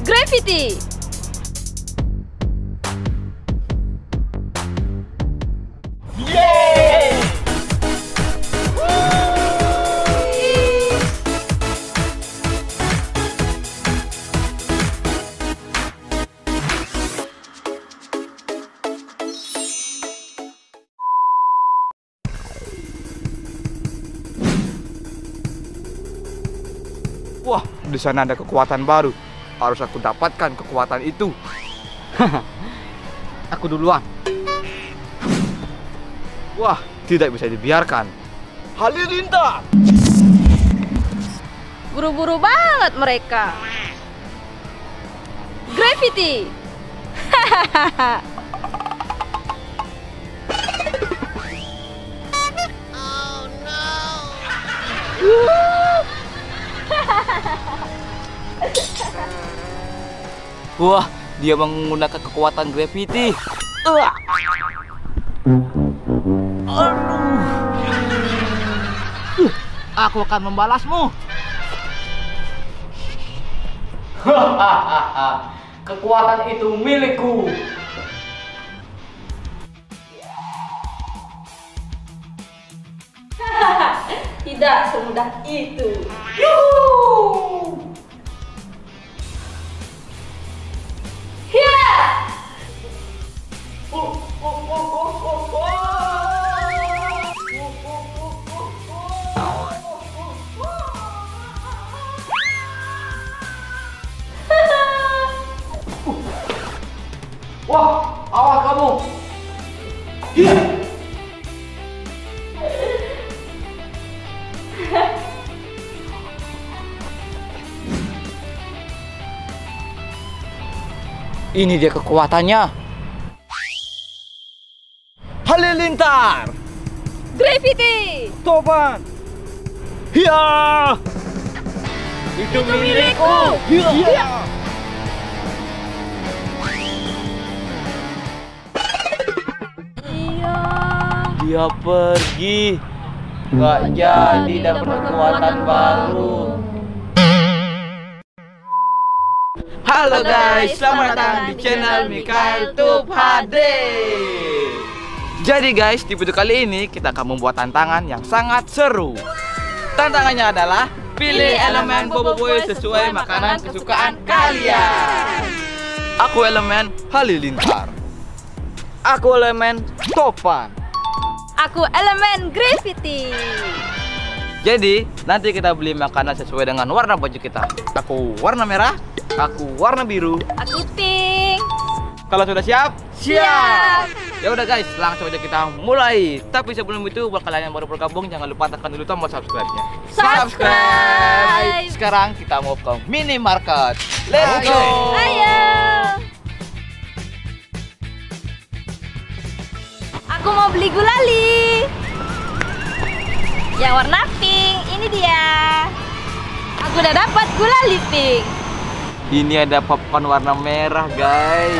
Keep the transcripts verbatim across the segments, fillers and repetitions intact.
Gravity. Yeay! Wah, di sana ada kekuatan baru. Harus aku dapatkan kekuatan itu. Aku duluan. Wah, tidak bisa dibiarkan. Halilintar! Buru-buru banget mereka. Gravity. Oh no. Wah, dia menggunakan kekuatan gravity. Uh. Aduh. Uh, aku akan membalasmu. Kekuatan itu milikku. Tidak semudah itu. Yuhu! Ya! Wah, awas kamu. Iya. Ini dia kekuatannya. Halilintar. Gravity. Topan. Hiya. Itu, Itu milikku. Hiya. Hiya. Iya. Dia pergi. Nggak jadi dapat kekuatan baru. Halo guys, selamat datang di channel Mikael Tube H D. Jadi guys, di video kali ini kita akan membuat tantangan yang sangat seru. Tantangannya adalah pilih elemen boboiboy sesuai makanan kesukaan kalian. Aku elemen Halilintar. Aku elemen Topan. Aku elemen Gravity. Jadi nanti kita beli makanan sesuai dengan warna baju kita. Aku warna merah, aku warna biru. Aku pink. Kalau sudah siap? Siap. Ya udah guys, langsung aja kita mulai. Tapi sebelum itu, buat kalian yang baru bergabung, jangan lupa tekan dulu tombol subscribe-nya. Subscribe. Sekarang kita mau ke minimarket. Let's Ayo. go. Ayo. Aku mau beli gulali. Yang warna pink, ini dia. Aku udah dapat gulali pink. Ini ada popcorn warna merah guys.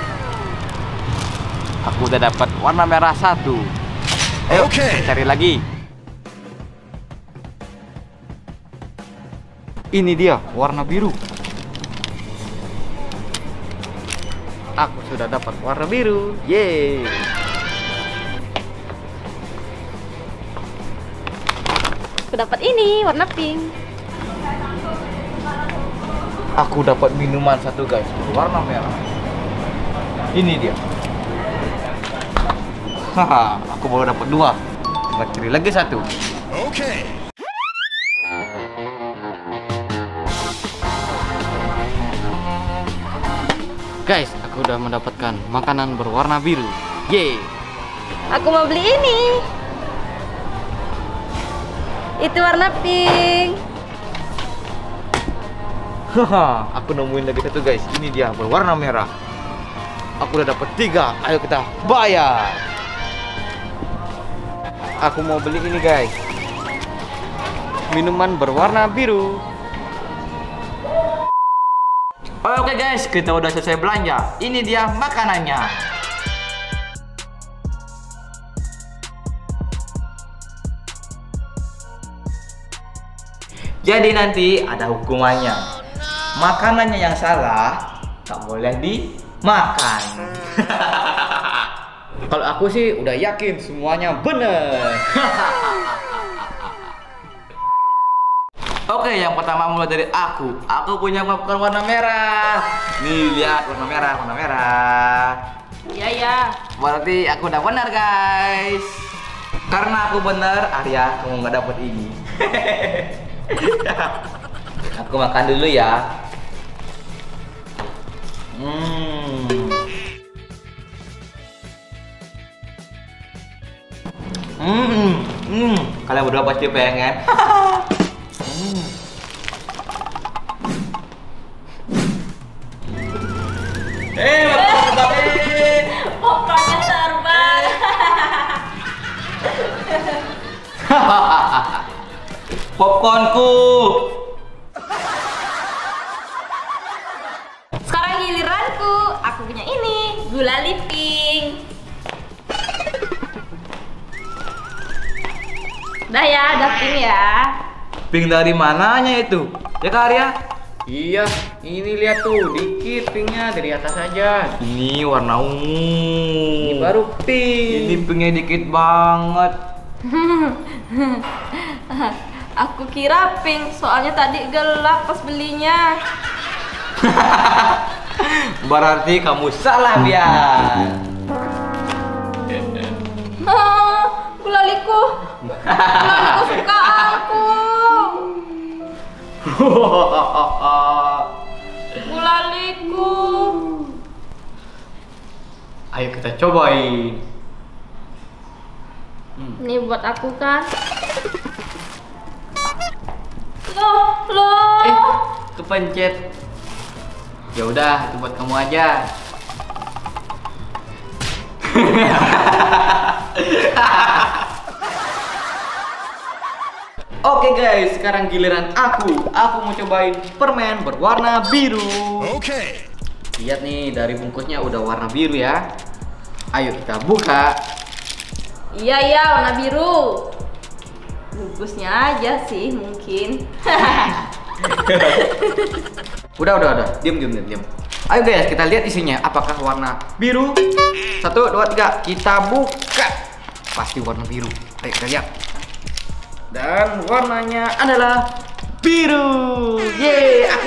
Aku udah dapat warna merah satu. Ayo Oke. kita cari lagi. Ini dia, warna biru. Aku sudah dapat warna biru. Yeay. Aku dapat ini warna pink. Aku dapat minuman satu guys, warna merah. Ini dia. Haha, aku baru dapat dua. Kita cari lagi satu. Oke. Guys, aku udah mendapatkan makanan berwarna biru. Yeay. Aku mau beli ini. Itu warna pink. Haha, aku nemuin lagi satu guys. Ini dia berwarna merah. Aku udah dapat tiga. Ayo kita bayar. Aku mau beli ini guys. Minuman berwarna biru. Oke guys, kita udah selesai belanja. Ini dia makanannya. Jadi nanti ada hukumannya. makanannya yang salah tak boleh dimakan. Kalau aku sih udah yakin semuanya bener. Oke, yang pertama mulai dari aku. Aku punya popcorn warna merah. Nih lihat warna merah, warna merah. Iya ya. Berarti aku udah benar guys. Karena aku benar, Arya kamu nggak dapet ini. Aku makan dulu ya. Hmm. Hmm. Hmm. Kalian berdua pasti pengen. Hmm. Eh, terbang. Popcornnya terbang. Popcornku. Sekarang giliranku. Aku punya ini, gulali pink. Udah ya, udah pink ya. Pink dari mananya itu? Ya Kak Arya? Iya, ini lihat tuh, dikit pinknya dari atas aja. Ini warna ungu. Ini baru pink. Ini pinknya dikit banget. Aku kira pink, soalnya tadi gelap pas belinya. Berarti kamu salah, Bian. Ah, gulaliku. Gulaliku suka aku. Gulaliku. Ayo kita cobain. Ini buat aku kan. Loh, loh. Eh, kepencet. Ya udah, itu buat kamu aja. Oke guys, sekarang giliran aku. Aku mau cobain permen berwarna biru. Oke. Lihat nih, dari bungkusnya udah warna biru ya. Ayo kita buka. Iya, iya, warna biru. Bungkusnya aja sih mungkin. Udah, udah, udah. Diam, diam, diam, diam. Ayo guys, kita lihat isinya. Apakah warna biru? Satu, dua, tiga. Kita buka. Pasti warna biru. Ayo kita lihat. Dan warnanya adalah biru. Yeay, aku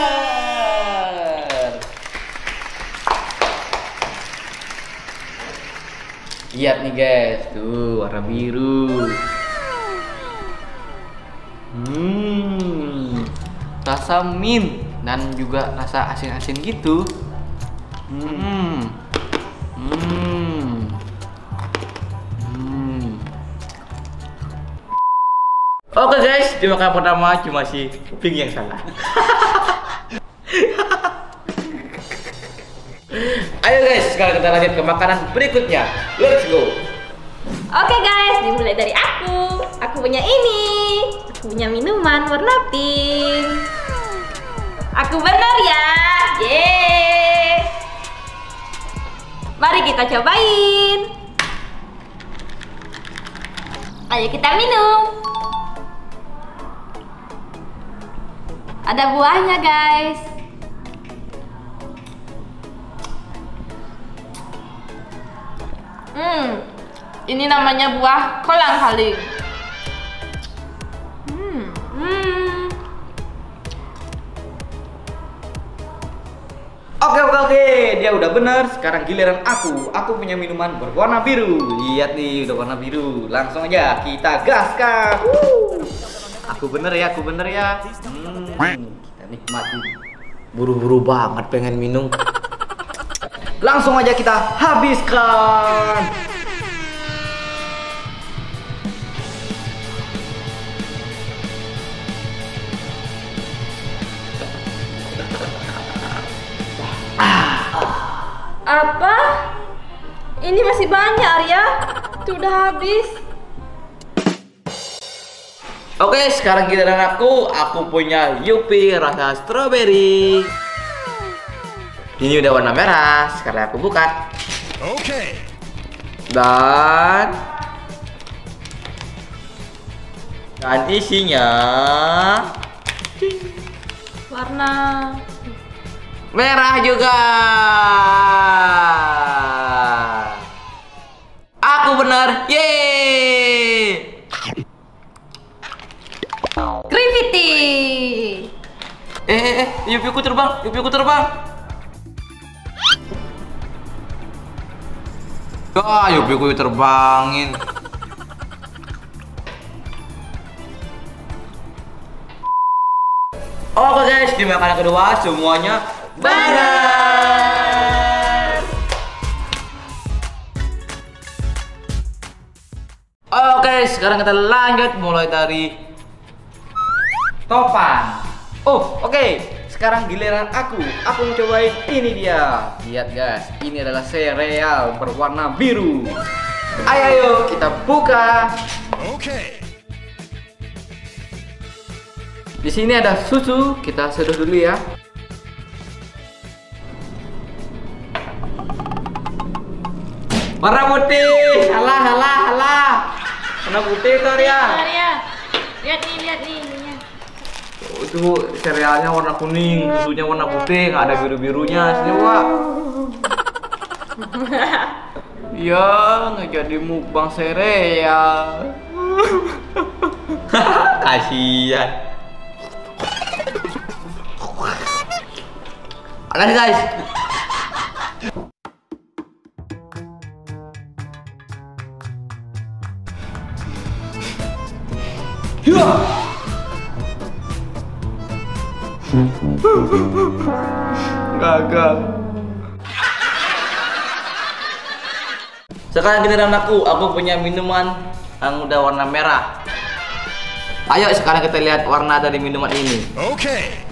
benar. Lihat nih guys, tuh warna biru. Hmm, rasa mint dan juga rasa asin-asin gitu. Hmm, hmm, hmm. Oke guys, di makanan pertama cuma si pink yang salah. Ayo guys, sekarang kita lanjut ke makanan berikutnya. Let's go. Oke guys, dimulai dari aku. Aku punya ini. Aku punya minuman warna pink. Aku benar ya. Yeay. Mari kita cobain. Ayo kita minum. Ada buahnya guys. Hmm, ini namanya buah kolang-kaling. Hmm, hmm. Oke oke oke, dia udah benar. Sekarang giliran aku. Aku punya minuman berwarna biru. Lihat nih, udah warna biru. Langsung aja kita gaskan. Wuh. Aku bener ya, aku bener ya. Hmm, kita nikmati. Buru-buru banget pengen minum. Langsung aja kita habiskan. Apa? Ini masih banyak Arya. Itu udah habis. Oke, sekarang giliran aku. Aku punya Yupi rasa strawberry. Ini udah warna merah. Sekarang aku buka. Oke. Dan dan isinya Warna merah juga. Aku benar. Yeay. Gravity. Eh, eh, eh, Yupiku terbang, Yupiku terbang. Ah, Yupiku terbangin. Oke guys, di makanan kedua semuanya benar. Oke, sekarang kita lanjut mulai dari topan. Oh, oke. Sekarang giliran aku. Aku mau cobain ini dia. Lihat guys, ini adalah sereal berwarna biru. Ayo, ayo kita buka. Okay. Di sini ada susu, kita seduh dulu ya. Warna putih. Halah, halah, halah. Warna putih itu Arya. Arya. Lihat nih, lihat nih ininya. Oh, itu serealnya warna kuning, susunya warna putih, nggak ada biru-birunya. Sini, Wak. Ya, nggak jadi mukbang sereal. Kasihan. Lanjut guys. Ya. Gagal. Sekarang giliran aku. Aku punya minuman yang udah warna merah. Ayo sekarang kita lihat warna dari minuman ini. Okay.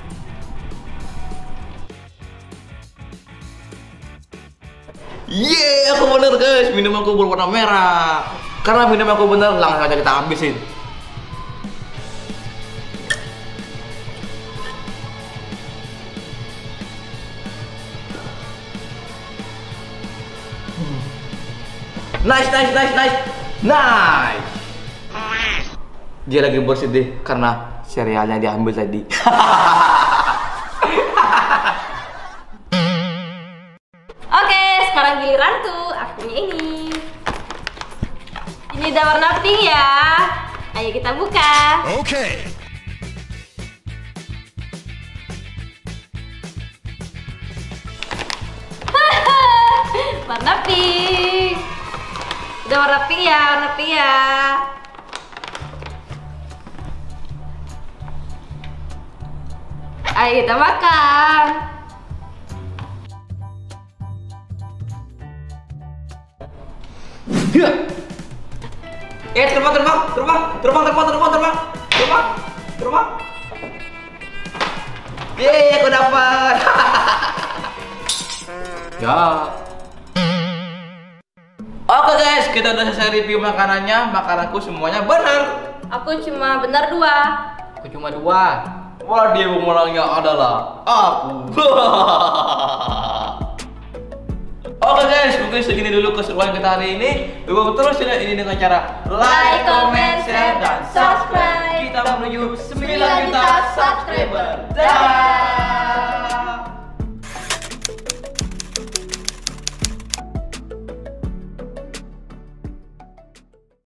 Yeay, aku bener guys, minumanku berwarna merah. Karena minumanku bener, langsung aja kita habisin. Nice, nice, nice, nice, nice. Dia lagi bersedih karena serealnya diambil tadi. Oke, sekarang giliranku. Aku punya ini. Ini udah warna pink ya. Ayo kita buka. Okay. Warna pink. Udah warna pink ya, warna pink ya. Ayo kita makan. Ya. Eh terbang terbang terbang terbang terbang terbang terbang terbang terbang. Yeay, aku dapat. Ya. Oke guys, kita udah selesai review makanannya. Makananku semuanya benar. Aku cuma benar dua. Aku cuma dua. Wah, dia pemenangnya adalah aku. Oke guys, mungkin segini dulu keseruan kita hari ini. Dukung terus channel ini dengan cara Like, comment, share, dan subscribe. Kita menuju sembilan juta subscriber. Dah.